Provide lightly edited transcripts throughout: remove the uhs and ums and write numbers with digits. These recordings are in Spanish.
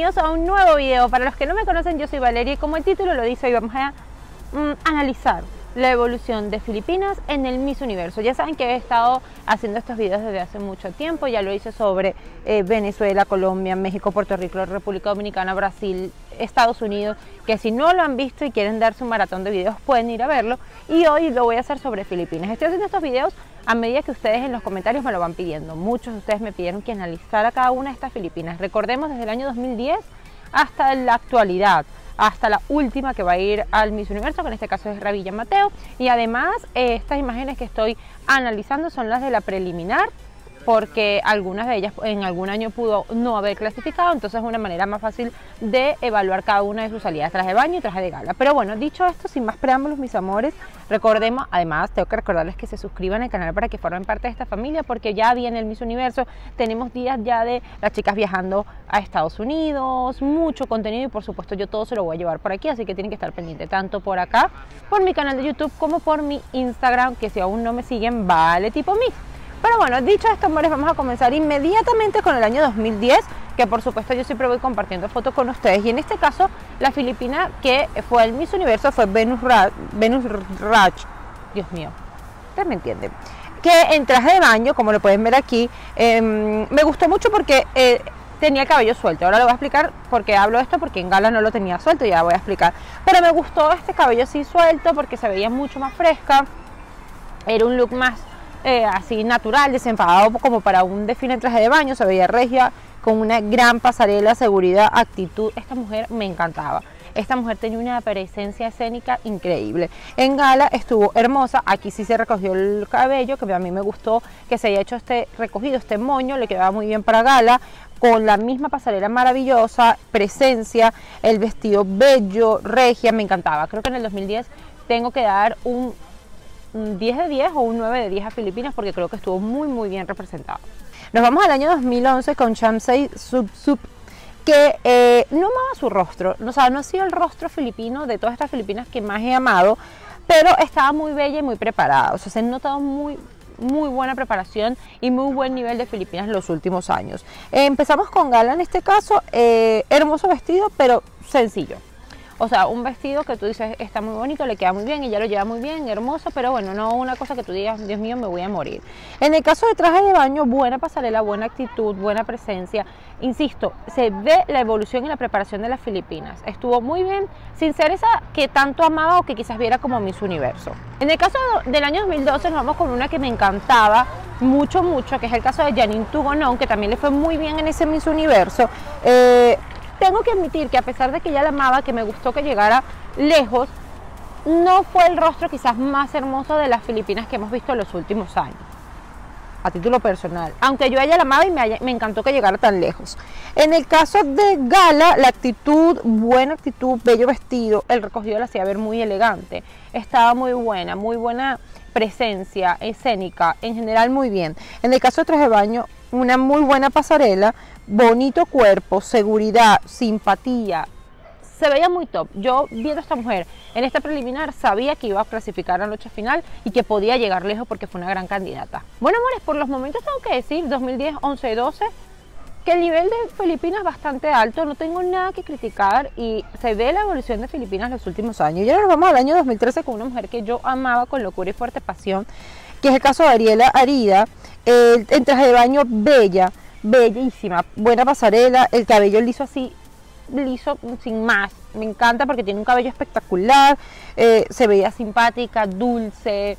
bienvenidos a un nuevo video. Para los que no me conocen, yo soy Valeria y como el título lo dice, hoy vamos a analizar la evolución de Filipinas en el Miss Universo. Ya saben que he estado haciendo estos videos desde hace mucho tiempo, ya lo hice sobre Venezuela, Colombia, México, Puerto Rico, República Dominicana, Brasil, Estados Unidos, que si no lo han visto y quieren darse un maratón de videos pueden ir a verlo, y hoy lo voy a hacer sobre Filipinas. Estoy haciendo estos videos a medida que ustedes en los comentarios me lo van pidiendo. Muchos de ustedes me pidieron que analizara cada una de estas Filipinas. Recordemos desde el año 2010 hasta la actualidad, hasta la última que va a ir al Miss Universo, que en este caso es Ravilla Mateo. Y además estas imágenes que estoy analizando son las de la preliminar, porque algunas de ellas en algún año pudo no haber clasificado, entonces es una manera más fácil de evaluar cada una de sus salidas, traje de baño y traje de gala. Pero bueno, dicho esto, sin más preámbulos, mis amores, recordemos, además tengo que recordarles que se suscriban al canal para que formen parte de esta familia, porque ya viene el Miss Universo, tenemos días ya de las chicas viajando a Estados Unidos, mucho contenido, y por supuesto yo todo se lo voy a llevar por aquí, así que tienen que estar pendientes tanto por acá, por mi canal de YouTube, como por mi Instagram, que si aún no me siguen, vale tipo Miss. Pero bueno, dicho esto, amores, vamos a comenzar inmediatamente con el año 2010, que por supuesto yo siempre voy compartiendo fotos con ustedes, y en este caso la filipina que fue el Miss Universo fue Venus Raj, Dios mío, ustedes me entienden, que en traje de baño, como lo pueden ver aquí, me gustó mucho porque tenía el cabello suelto. Ahora lo voy a explicar por qué hablo de esto, porque en gala no lo tenía suelto, ya voy a explicar, pero me gustó este cabello así suelto porque se veía mucho más fresca, era un look más así natural, desenfadado, como para un desfile en traje de baño, se veía regia, con una gran pasarela, seguridad, actitud. Esta mujer me encantaba. Esta mujer tenía una presencia escénica increíble. En gala estuvo hermosa, aquí sí se recogió el cabello, que a mí me gustó que se haya hecho este recogido, este moño, le quedaba muy bien para gala, con la misma pasarela maravillosa, presencia, el vestido bello, regia, me encantaba. Creo que en el 2010 tengo que dar un 10 de 10 o un 9 de 10 a Filipinas, porque creo que estuvo muy bien representado. Nos vamos al año 2011 con Chamsey Sup, que no amaba su rostro, o sea, no ha sido el rostro filipino de todas estas Filipinas que más he amado, pero estaba muy bella y muy preparada, o sea, se ha notado muy buena preparación y muy buen nivel de Filipinas en los últimos años. Empezamos con gala en este caso, hermoso vestido, pero sencillo. O sea, un vestido que tú dices está muy bonito, le queda muy bien, ella lo lleva muy bien, hermoso, pero bueno, no una cosa que tú digas, Dios mío, me voy a morir. En el caso de traje de baño, buena pasarela, buena actitud, buena presencia. Insisto, se ve la evolución y la preparación de las Filipinas. Estuvo muy bien, sin ser esa que tanto amaba o que quizás viera como Miss Universo. En el caso del año 2012 nos vamos con una que me encantaba mucho, que es el caso de Janine Tugonon, que también le fue muy bien en ese Miss Universo. Tengo que admitir que a pesar de que ella la amaba, que me gustó que llegara lejos, no fue el rostro quizás más hermoso de las Filipinas que hemos visto en los últimos años, a título personal, aunque yo a ella la amaba y me encantó que llegara tan lejos. En el caso de gala, la actitud, buena actitud, bello vestido, el recogido la hacía ver muy elegante, estaba muy buena presencia escénica, en general muy bien. En el caso de traje de baño, una muy buena pasarela, bonito cuerpo, seguridad, simpatía, se veía muy top. Yo viendo a esta mujer en esta preliminar sabía que iba a clasificar a la noche final y que podía llegar lejos porque fue una gran candidata. Bueno, amores, por los momentos tengo que decir 2010, 11, 12 que el nivel de Filipinas es bastante alto, no tengo nada que criticar y se ve la evolución de Filipinas en los últimos años. Y ahora nos vamos al año 2013 con una mujer que yo amaba con locura y fuerte pasión, que es el caso de Ariela Arida, en traje de baño bellísima, buena pasarela, el cabello liso así, liso sin más, me encanta porque tiene un cabello espectacular, se veía simpática, dulce,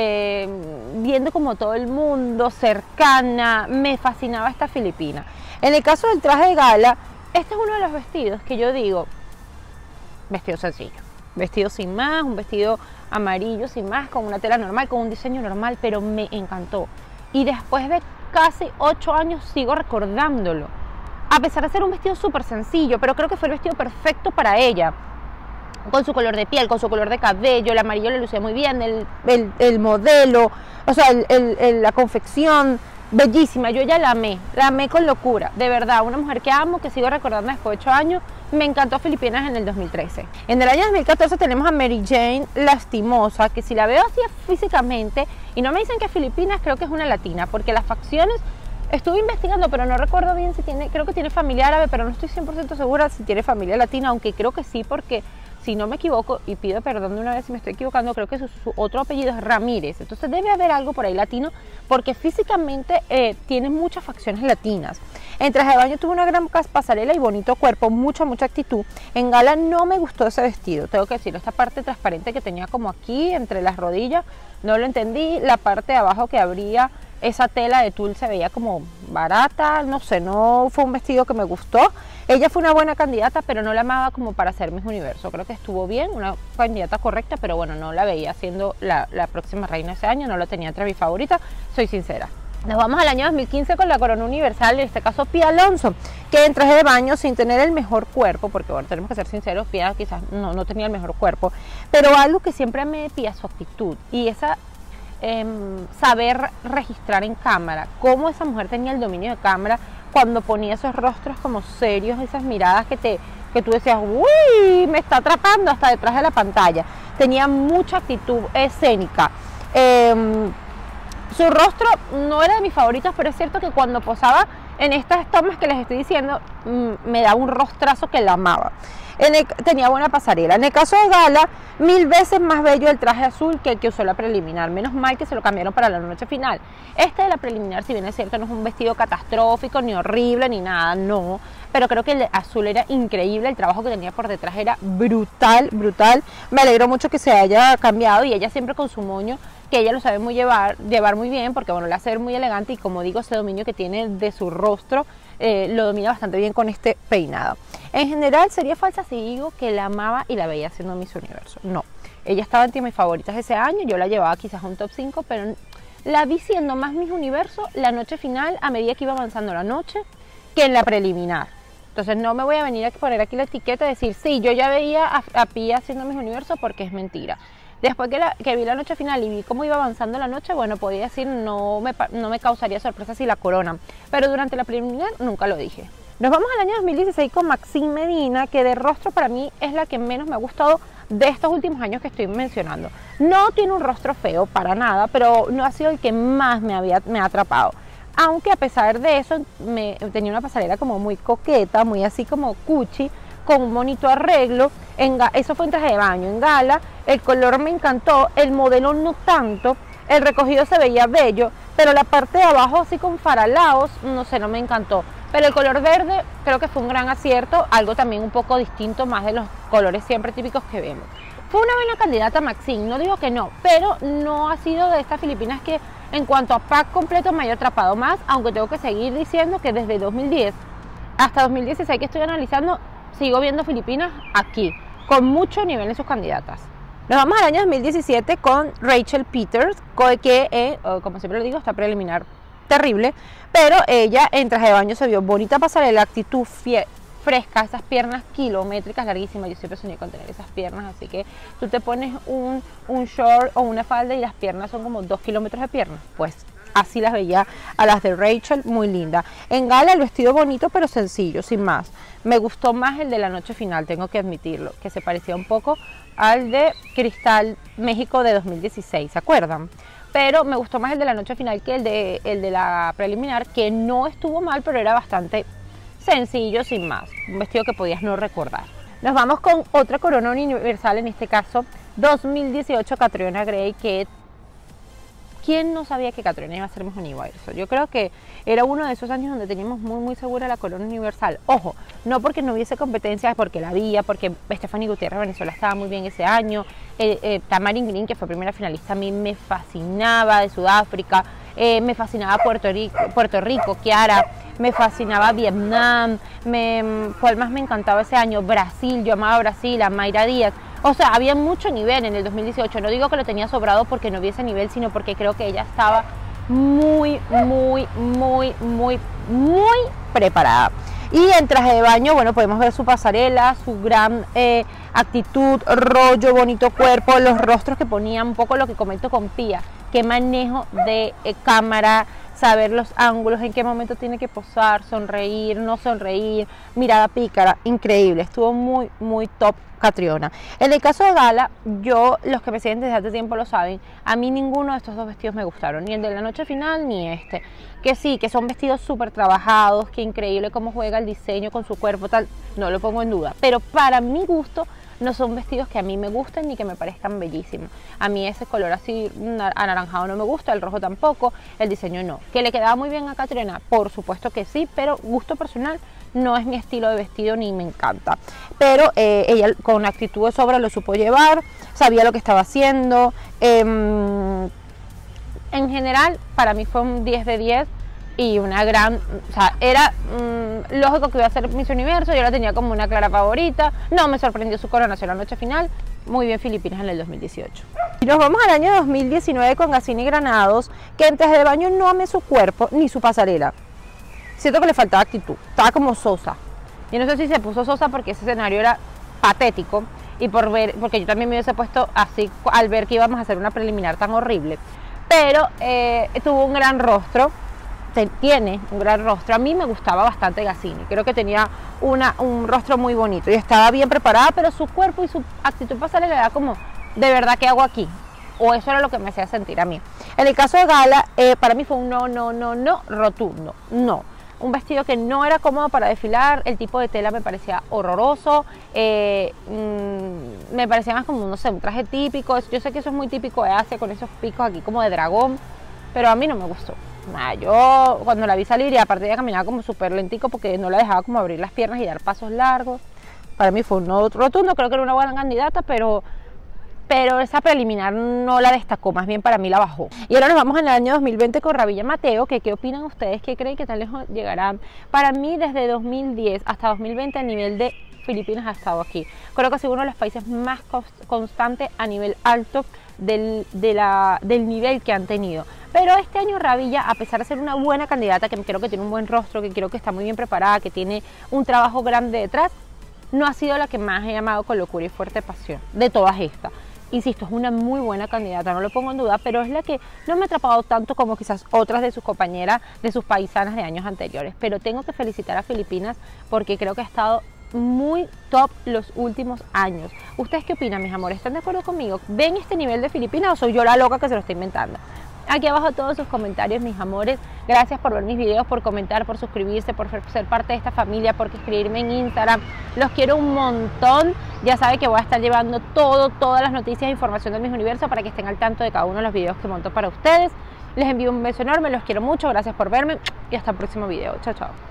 viendo como todo el mundo, cercana, me fascinaba esta filipina. En el caso del traje de gala, este es uno de los vestidos que yo digo, vestido sencillo, vestido sin más, un vestido amarillo sin más, con una tela normal, con un diseño normal, pero me encantó. Y después de casi 8 años sigo recordándolo, a pesar de ser un vestido súper sencillo, pero creo que fue el vestido perfecto para ella, con su color de piel, con su color de cabello, el amarillo le lucía muy bien, el modelo, o sea, la confección, bellísima. Yo ya la amé con locura, de verdad, una mujer que amo, que sigo recordando después de 8 años. Me encantó Filipinas en el 2013. En el año 2014 tenemos a Mary Jane Lastimosa, que si la veo así físicamente, y no me dicen que es Filipinas, creo que es una latina, porque las facciones Estuve investigando, pero no recuerdo bien si tiene, creo que tiene familia árabe, pero no estoy 100% segura si tiene familia latina, aunque creo que sí, porque si no me equivoco, y pido perdón de una vez si me estoy equivocando, creo que su otro apellido es Ramírez. Entonces debe haber algo por ahí latino, porque físicamente tiene muchas facciones latinas. En traje de baño tuvo una gran pasarela y bonito cuerpo, mucha actitud. En gala no me gustó ese vestido, tengo que decirlo, esta parte transparente que tenía como aquí, entre las rodillas, no lo entendí. La parte de abajo que abría esa tela de tul se veía como barata, no sé, no fue un vestido que me gustó. Ella fue una buena candidata, pero no la amaba como para ser Miss Universo. Creo que estuvo bien, una candidata correcta, pero bueno, no la veía siendo la próxima reina ese año, no la tenía entre mis favoritas, soy sincera. Nos vamos al año 2015 con la corona universal, en este caso Pia Alonso, que en traje de baño sin tener el mejor cuerpo, porque bueno, tenemos que ser sinceros, Pia quizás no tenía el mejor cuerpo, pero algo que siempre me de Pia, su actitud y esa saber registrar en cámara, cómo esa mujer tenía el dominio de cámara cuando ponía esos rostros como serios, esas miradas que tú decías, uy, me está atrapando hasta detrás de la pantalla. Tenía mucha actitud escénica. Su rostro no era de mis favoritos, pero es cierto que cuando posaba en estas tomas que les estoy diciendo, me daba un rostrazo que la amaba. Tenía buena pasarela. En el caso de gala, 1000 veces más bello el traje azul que el que usó la preliminar. Menos mal que se lo cambiaron para la noche final. Este de la preliminar, si bien es cierto, no es un vestido catastrófico, ni horrible, ni nada, no. Pero creo que el azul era increíble, el trabajo que tenía por detrás era brutal. Me alegro mucho que se haya cambiado y ella siempre con su moño, que ella lo sabe llevar muy bien, porque bueno, le hace ver muy elegante y como digo, ese dominio que tiene de su rostro, lo domina bastante bien con este peinado. En general sería falsa si digo que la amaba y la veía siendo Miss Universo. No, ella estaba entre mis favoritas ese año, yo la llevaba quizás a un top 5, pero la vi siendo más Miss Universo la noche final a medida que iba avanzando la noche que en la preliminar. Entonces no me voy a venir a poner aquí la etiqueta y decir, sí, yo ya veía a Pia siendo Miss Universo, porque es mentira. Después que vi la noche final y vi cómo iba avanzando la noche, bueno, podía decir, no me causaría sorpresa si la coronan. Pero durante la preliminar nunca lo dije. Nos vamos al año 2016 con Maxine Medina, que de rostro para mí es la que menos me ha gustado de estos últimos años que estoy mencionando. No tiene un rostro feo para nada, pero no ha sido el que más me ha atrapado. Aunque a pesar de eso, tenía una pasarela como muy coqueta, muy así como cuchi, con un bonito arreglo. Eso fue en traje de baño. En gala, el color me encantó, el modelo no tanto, el recogido se veía bello, pero la parte de abajo así con faralaos, no sé, no me encantó. Pero el color verde creo que fue un gran acierto, algo también un poco distinto más de los colores siempre típicos que vemos. Fue una buena candidata Maxine, no digo que no, pero no ha sido de estas filipinas que en cuanto a pack completo me haya atrapado más, aunque tengo que seguir diciendo que desde 2010 hasta 2016 que estoy analizando, sigo viendo filipinas aquí, con mucho nivel en sus candidatas. Nos vamos al año 2017 con Rachel Peters, que como siempre lo digo, está preliminar terrible, pero ella en traje de baño se vio bonita pasarela, actitud fresca, esas piernas kilométricas larguísimas. Yo siempre soñé con tener esas piernas, así que tú te pones un short o una falda y las piernas son como 2 kilómetros de piernas, pues así las veía a las de Rachel, muy linda. En gala el vestido bonito pero sencillo, sin más. Me gustó más el de la noche final, tengo que admitirlo, que se parecía un poco al de Cristal México de 2016, ¿se acuerdan? Pero me gustó más el de la noche final que el de la preliminar, que no estuvo mal, pero era bastante sencillo, sin más. Un vestido que podías no recordar. Nos vamos con otra corona universal, en este caso 2018 Catriona Gray, que ¿quién no sabía que Catriona iba a ser Miss Universo? Yo creo que era uno de esos años donde teníamos muy segura la corona universal. Ojo, no porque no hubiese competencias, porque la había, porque Stephanie Gutiérrez de Venezuela estaba muy bien ese año, Tamarin Green, que fue primera finalista, a mí me fascinaba, de Sudáfrica, me fascinaba Puerto Rico, Kiara, me fascinaba Vietnam, ¿cuál más me encantaba ese año? Brasil, yo amaba Brasil, a Mayra Díaz. O sea, había mucho nivel en el 2018, no digo que lo tenía sobrado porque no hubiese nivel, sino porque creo que ella estaba muy preparada. Y en traje de baño, bueno, podemos ver su pasarela, su gran actitud, rollo, bonito cuerpo, los rostros que ponía, un poco lo que comento con Pia, qué manejo de cámara, saber los ángulos, en qué momento tiene que posar, sonreír, no sonreír, mirada pícara, increíble, estuvo muy, muy top Catriona. En el caso de Gala, los que me siguen desde hace tiempo lo saben, a mí ninguno de estos dos vestidos me gustaron, ni el de la noche final ni este, que sí, que son vestidos súper trabajados, que increíble cómo juega el diseño con su cuerpo, tal, no lo pongo en duda, pero para mi gusto no son vestidos que a mí me gusten ni que me parezcan bellísimos. A mí ese color así anaranjado no me gusta, el rojo tampoco, el diseño no. ¿Que le quedaba muy bien a Catriona? Por supuesto que sí, pero gusto personal no es mi estilo de vestido ni me encanta. Pero ella con actitud de sobra lo supo llevar, sabía lo que estaba haciendo. En general, para mí fue un 10 de 10 y una gran, o sea, era lógico que iba a ser Miss Universo, yo la tenía como una clara favorita, no me sorprendió su coronación la noche final, muy bien Filipinas en el 2018. Y nos vamos al año 2019 con Gacini Granados, que en traje de baño no amé su cuerpo ni su pasarela, siento que le faltaba actitud, estaba como sosa, yo no sé si se puso sosa porque ese escenario era patético y porque yo también me hubiese puesto así al ver que íbamos a hacer una preliminar tan horrible, pero tuvo un gran rostro. Tiene un gran rostro, a mí me gustaba bastante Gacini, creo que tenía un rostro muy bonito y estaba bien preparada, pero su cuerpo y su actitud pasarela era como, ¿de verdad qué hago aquí? O eso era lo que me hacía sentir a mí. En el caso de Gala, para mí fue un no rotundo, no. Un vestido que no era cómodo para desfilar, el tipo de tela me parecía horroroso, me parecía más como, no sé, un traje típico, yo sé que eso es muy típico de Asia, con esos picos aquí como de dragón, pero a mí no me gustó. Yo cuando la vi salir y aparte ella caminaba como súper lentico porque no la dejaba como abrir las piernas y dar pasos largos, para mí fue un no rotundo, creo que era una buena candidata, pero esa preliminar no la destacó, más bien para mí la bajó. Y ahora nos vamos en el año 2020 con Ravilla Mateo, que ¿qué opinan ustedes? ¿Qué creen que tan lejos llegarán? Para mí desde 2010 hasta 2020 el nivel de Filipinas ha estado aquí. Creo que ha sido uno de los países más constantes a nivel alto del nivel que han tenido. Pero este año Ravilla, a pesar de ser una buena candidata, que creo que tiene un buen rostro, que creo que está muy bien preparada, que tiene un trabajo grande detrás, no ha sido la que más he llamado con locura y fuerte pasión de todas estas. Insisto, es una muy buena candidata, no lo pongo en duda, pero es la que no me ha atrapado tanto como quizás otras de sus compañeras, de sus paisanas de años anteriores. Pero tengo que felicitar a Filipinas porque creo que ha estado muy top los últimos años. ¿Ustedes qué opinan, mis amores? ¿Están de acuerdo conmigo? ¿Ven este nivel de Filipinas o soy yo la loca que se lo está inventando? Aquí abajo todos sus comentarios, mis amores. Gracias por ver mis videos, por comentar, por suscribirse, por ser parte de esta familia, por escribirme en Instagram. Los quiero un montón. Ya saben que voy a estar llevando todas las noticias e información de Miss Universo para que estén al tanto de cada uno de los videos que monto para ustedes. Les envío un beso enorme, los quiero mucho, gracias por verme y hasta el próximo video. Chao, chao.